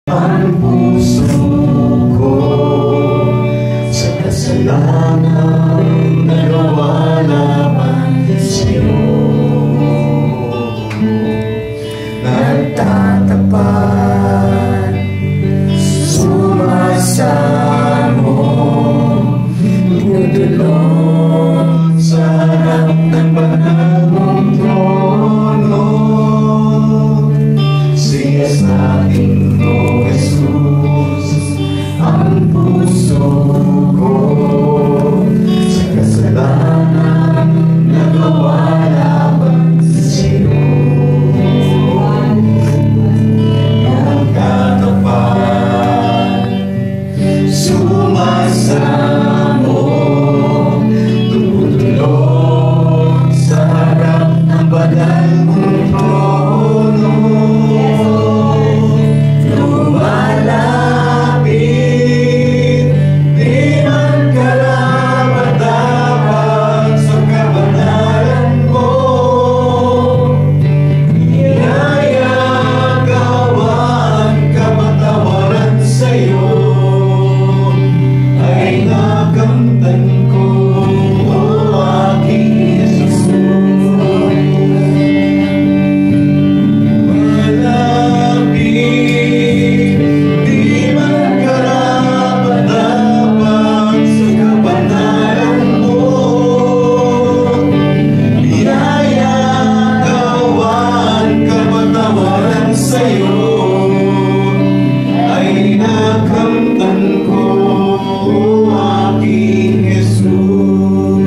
Ang puso ko sa kasalanan nagawa laban sa'yo, nagtatapat, sumasamo, tumutulong sa harap ng banal mong trono. Siya sa ating o Jesus, ang puso ko sa kasalanan nagawa laban sa'yo, nagtatapat, sumasamo, tumutulong sa harap ng banal mong trono. Lumalapit, di man karapat-dapat sa kabanalan mo. Niyayagawan, kapatawaran sa'yo ay nakamtan ko, o aking Jesus. Malapit, di man karapat-dapat sa kabanalan mo. Niyayagawan, kapatawaran sa'yo ay nakamtan ko, o aking Jesus.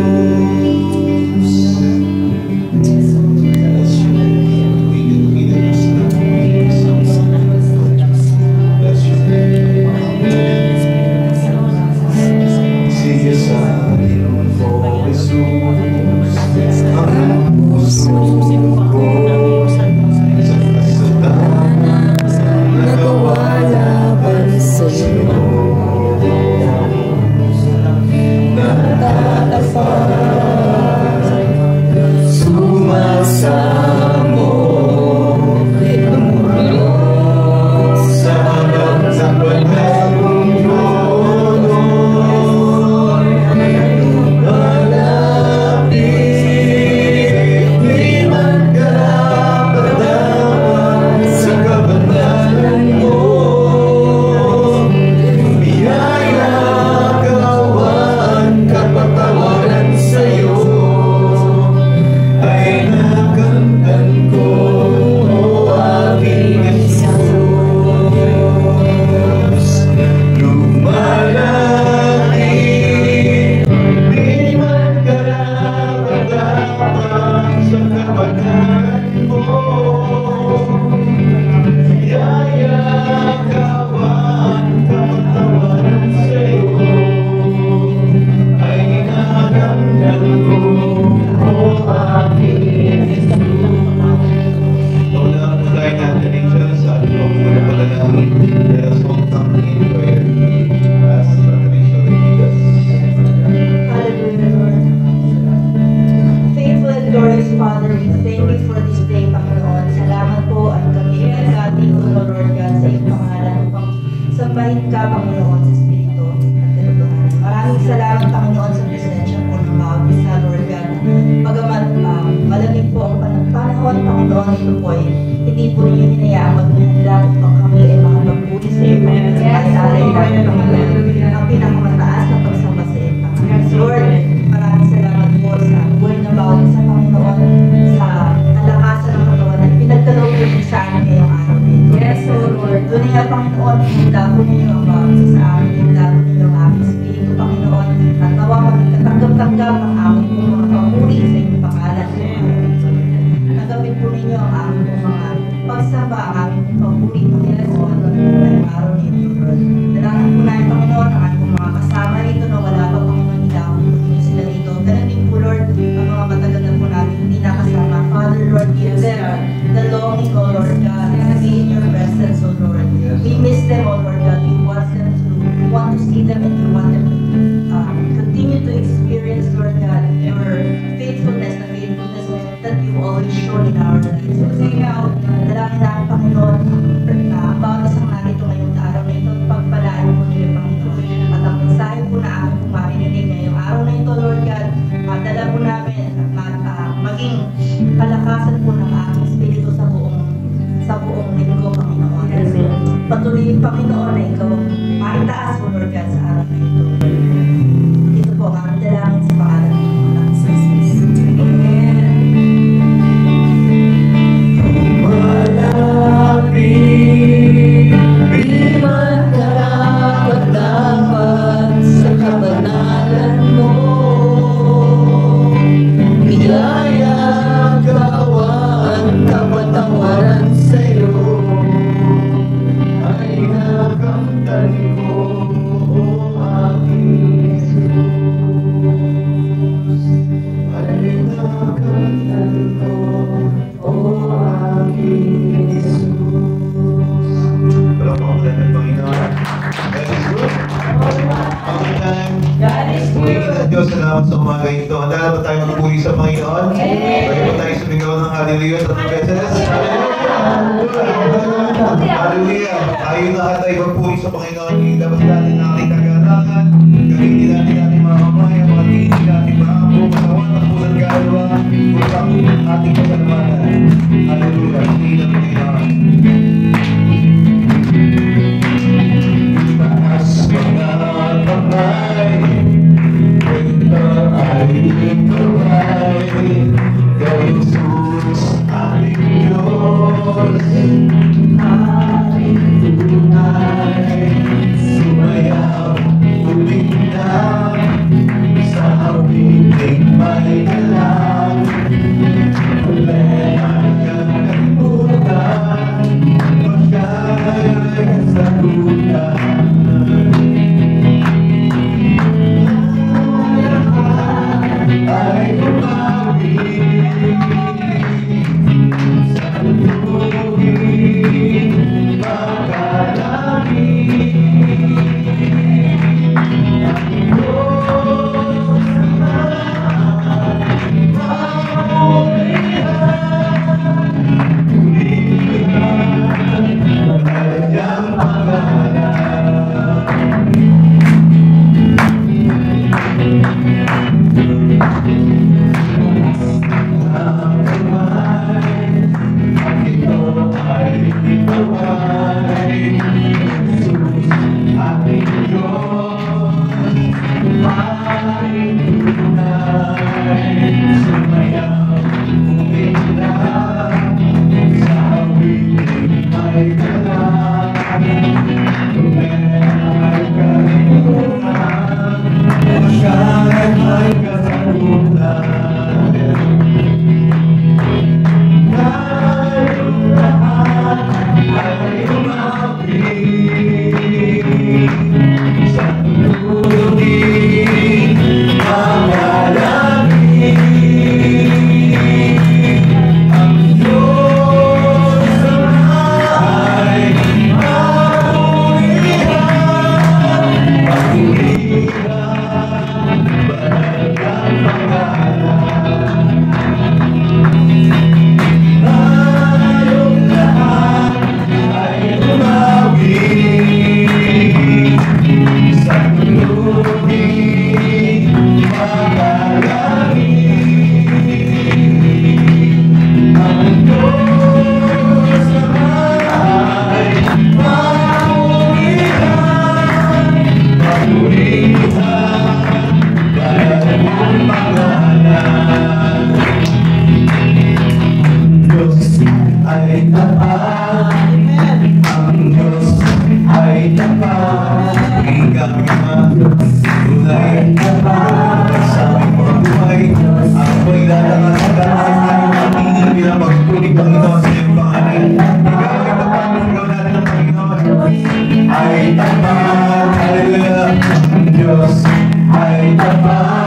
Sige sa atin, o Jesus, ang puso ko sa kasalanan nagawa laban sa'yo, nagtatapat, sumasamo, tumutulong sa harap ng banal mong trono. Malapit, di man karapat-dapat sa kabanalan mo. Niyayagawan, kapatawaran sa'yo ay nakamtan ko, o aking Jesus. Lumalapit, di man karapat-dapat sa kabanalan mo. Niyayagawan, kapatawaran sa'yo ay nakamtan ko, o aking Jesus. Pagdalain natin siya sa atong pagdalain dahil sa pagdalain prayer as Patricia Regidas. Hallelujah, Lord. Faithful and glorious Father, we thank you for this day, Panginoon. Salamat po at kami nagkating, O Lord God, sa iyong pangalan upang sambahin ka, Panginoon, sa Espiritu at katotohanan. Maraming salamat, Panginoon, sa presensya po ng bawat isa, Lord God. Bagamat malamig po ang panahon, Panginoon, ito po ay hindi po ninyo hinayaan magmahanda upang kami ay makapagpuli sa iyo, Panginoon, at alay natin, Panginoon, ang pinakamataas na pagsamba sa iyo, Panginoon. Lord, maraming salamat po sa buhay ng bawat isa, Panginoon, sa kalakasan ng katawan at pinagdalaw po niyo sa amin ngayong araw nito. Yes, O Lord. Doon nga, Panginoon, himla po ninyo ang bawat isa sa amin, himla po ninyo ang aming Espiritu, Panginoon, at nawa maging katanggap-tanggap ang aming po mga papuri sa inyong pangalan. Nagawin po ninyo ang aming po mga pagsamba, ang aming po papuri, Panginoon, ngayong araw nito, Lord. Dalangin po namin, Panginoon, ang aming mga kasama rito na wala pa, Panginoon, ilawin po ninyo sila rito. Dalangin po, Lord, ang mga matagal na po namin hindi nakasama. Father, Lord, give them the longing, O Lord God, to be in your presence, O Lord. We miss them, O Lord God. We want to see them and we want them to continue to experience, Lord God, your faithfulness, the faithfulness that you've always shown in our lives. So, sige nga, dalangin namin, Panginoon, na bawat isang narito ngayong Panginoon na ikaw ang maitaas mo, Lord God, sa araw na ito. Ito po ang aming dalangin sa pangalan ng anak sa Jesus. Amen. Malapit, di man karapat-dapat sa kabanalan mo. Biyaya, kaawaan, kapatawaran sa'yo ay nakamtan ko, o aking Jesus. Ay nakamtan ko, o aking Jesus. Walang pangulan ng Panginoon. God is good. All the time. God is Purihin ang Diyos, salamat sa umaga ito. Handa na ba tayo magpuri sa Panginoon? Pwede ba tayo sumigaw ng hallelujah 3 beses? Hallelujah! Tayo lahat ay magpuri sa Panginoon. Ilabas natin ang ating kagalakan. Gamitin natin ating mga kamay, ang mga tingin, ating mga amo, katawan, at pulang galawa. Pusang ating pasalamatan. Hallelujah! Purihin ang Panginoon. Taas mga kamay, ito ay ituway, kay Jesus ating Diyos, ating tunay, sumayaw, uminang, sa awiting may galang, ulenay kang kalimutan, magkaya sa lutan. Ay umawi sa tubig magkalami. Ang Diyos naman mamulihan, pulihan ang kanyang pangalan. Ay tapat, hallelujah, Diyos ay tapat.